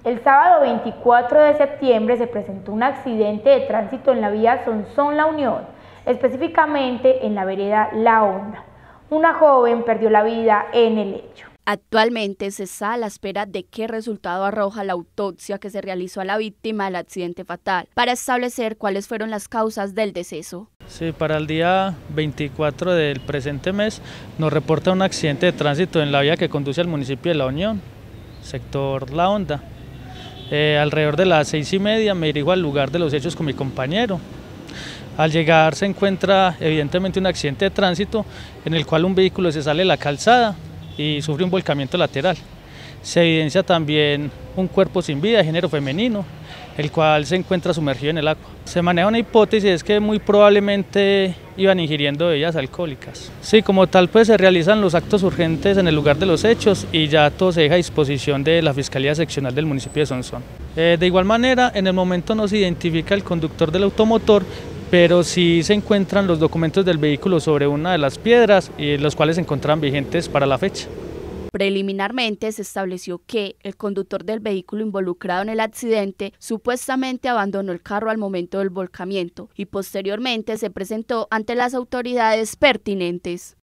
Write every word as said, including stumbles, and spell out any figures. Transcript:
El sábado veinticuatro de septiembre se presentó un accidente de tránsito en la vía Sonsón-La Unión, específicamente en la vereda La Honda. Una joven perdió la vida en el hecho. Actualmente se está a la espera de qué resultado arroja la autopsia que se realizó a la víctima del accidente fatal para establecer cuáles fueron las causas del deceso. Sí, para el día veinticuatro del presente mes nos reporta un accidente de tránsito en la vía que conduce al municipio de La Unión, sector La Honda. Eh, alrededor de las seis y media me dirijo al lugar de los hechos con mi compañero. Al llegar se encuentra evidentemente un accidente de tránsito en el cual un vehículo se sale de la calzada y sufre un volcamiento lateral. Se evidencia también un cuerpo sin vida de género femenino, el cual se encuentra sumergido en el agua. Se maneja una hipótesis, es que muy probablemente iban ingiriendo bebidas alcohólicas. Sí, como tal pues se realizan los actos urgentes en el lugar de los hechos y ya todo se deja a disposición de la Fiscalía Seccional del municipio de Sonsón. Eh, de igual manera, en el momento no se identifica el conductor del automotor, pero sí se encuentran los documentos del vehículo sobre una de las piedras y los cuales se encuentran vigentes para la fecha. Preliminarmente se estableció que el conductor del vehículo involucrado en el accidente supuestamente abandonó el carro al momento del volcamiento y posteriormente se presentó ante las autoridades pertinentes.